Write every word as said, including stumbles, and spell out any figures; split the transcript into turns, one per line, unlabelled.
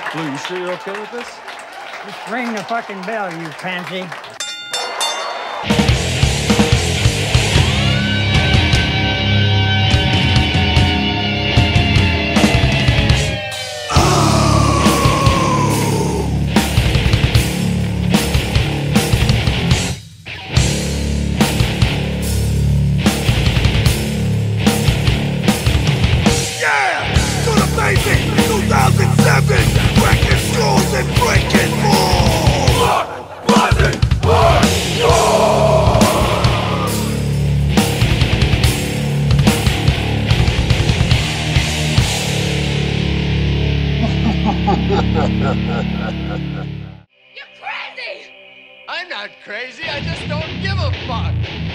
Lou, you sure you're okay with this?
Just ring the fucking bell, you pansy.
two thousand seven, breaking schools and breaking more. What wasn't
You're crazy!
I'm not crazy, I just don't give a fuck.